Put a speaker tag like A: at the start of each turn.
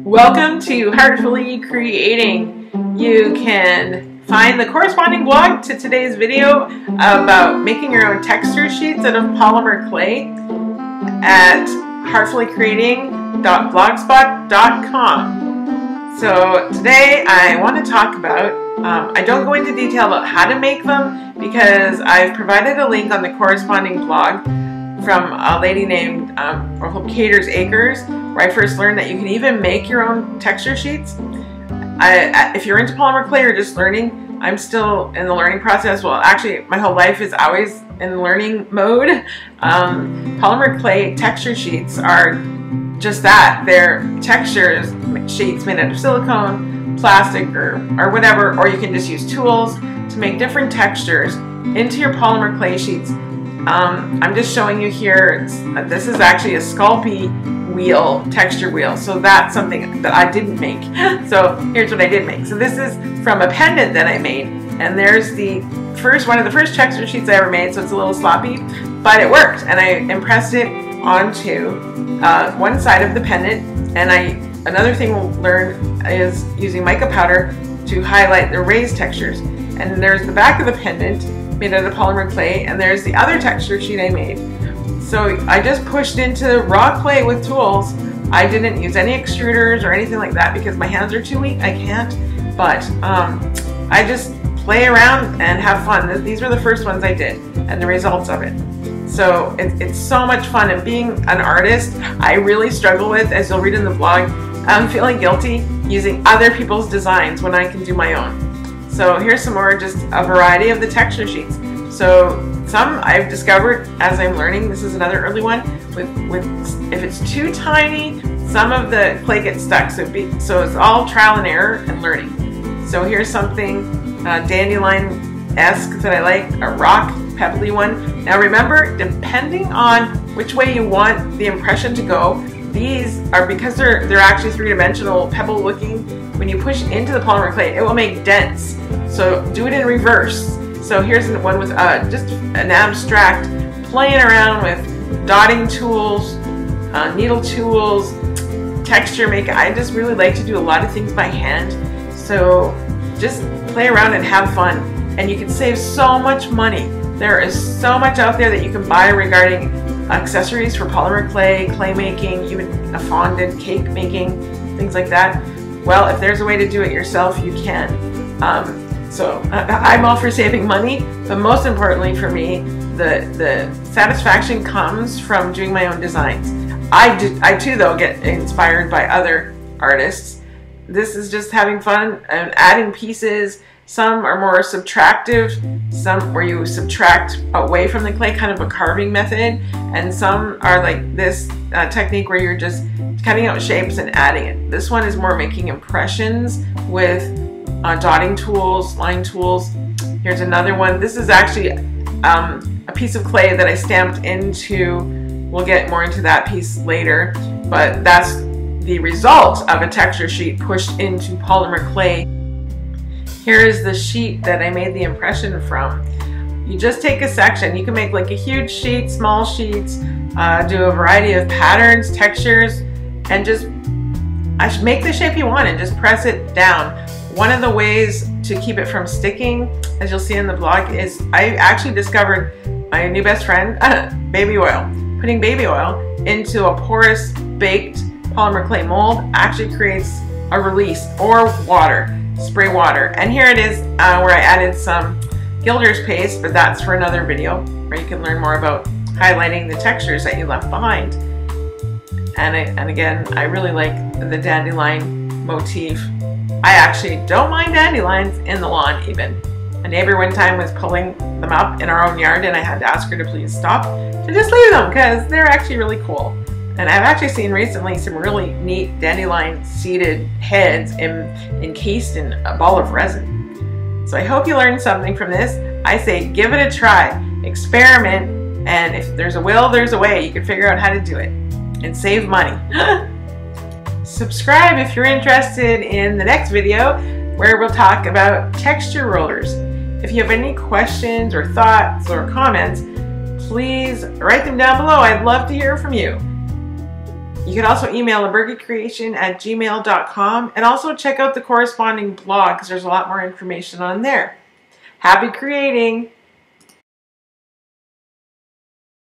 A: Welcome to Heartfully Creating. You can find the corresponding blog to today's video about making your own texture sheets out of polymer clay at heartfullycreating.blogspot.com. So today I want to talk about, I don't go into detail about how to make them because I've provided a link on the corresponding blog from a lady named Caters Acres, where I first learned that you can even make your own texture sheets. If you're into polymer clay or just learning, I'm still in the learning process. Well, actually, my whole life is always in learning mode. Polymer clay texture sheets are just that. They're textures, sheets made out of silicone, plastic, or whatever, or you can just use tools to make different textures into your polymer clay sheets. I'm just showing you here, this is actually a Sculpey wheel, texture wheel, so that's something that I didn't make. So here's what I did make. So this is from a pendant that I made, and there's one of the first texture sheets I ever made, so it's a little sloppy, but it worked, and I impressed it onto one side of the pendant, and another thing we'll learn is using mica powder to highlight the raised textures. And there's the back of the pendant made out of polymer clay, and there's the other texture sheet I made. So I just pushed into raw clay with tools. I didn't use any extruders or anything like that because my hands are too weak, I can't. But I just play around and have fun. These were the first ones I did and the results of it. So it's so much fun, and being an artist, I really struggle with, as you'll read in the blog, I'm feeling guilty using other people's designs when I can do my own. So here's some more, just a variety of the texture sheets. So some I've discovered as I'm learning. This is another early one. If it's too tiny, some of the clay gets stuck. So it's all trial and error and learning. So here's something dandelion-esque that I like, a rock pebbly one. Now remember, depending on which way you want the impression to go, these are, because they're actually three-dimensional pebble looking, when you push into the polymer clay, it will make dents. So do it in reverse. So here's one with just an abstract, playing around with dotting tools, needle tools, texture making. I just really like to do a lot of things by hand. So just play around and have fun. And you can save so much money. There is so much out there that you can buy regarding accessories for polymer clay, clay making, even a fondant, cake making, things like that. Well, if there's a way to do it yourself, you can. So I'm all for saving money, but most importantly for me, the satisfaction comes from doing my own designs. I too, though, get inspired by other artists. This is just having fun and adding pieces. Some are more subtractive, some where you subtract away from the clay, kind of a carving method, and some are like this technique where you're just cutting out shapes and adding it. This one is more making impressions with dotting tools, line tools. Here's another one. This is actually a piece of clay that I stamped into, we'll get more into that piece later, but that's the result of a texture sheet pushed into polymer clay. Here is the sheet that I made the impression from. You just take a section. You can make like a huge sheet, small sheets, do a variety of patterns, textures, and just make the shape you want and just press it down. One of the ways to keep it from sticking, as you'll see in the blog, is I actually discovered my new best friend, baby oil. Putting baby oil into a porous baked polymer clay mold actually creates a release, or water, spray water. And here it is where I added some Gilder's paste, but that's for another video where you can learn more about highlighting the textures that you left behind. And again, I really like the dandelion motif. I actually don't mind dandelions in the lawn even. A neighbor one time was pulling them up in our own yard, and I had to ask her to please stop and just leave them because they're actually really cool. And I've actually seen recently some really neat dandelion seeded heads encased in a ball of resin. So I hope you learned something from this. I say give it a try, experiment, and if there's a will, there's a way. You can figure out how to do it and save money. Subscribe if you're interested in the next video where we'll talk about texture rollers. If you have any questions or thoughts or comments, please write them down below. I'd love to hear from you. You can also email abergecreation@gmail.com and also check out the corresponding blog because there's a lot more information on there. Happy creating!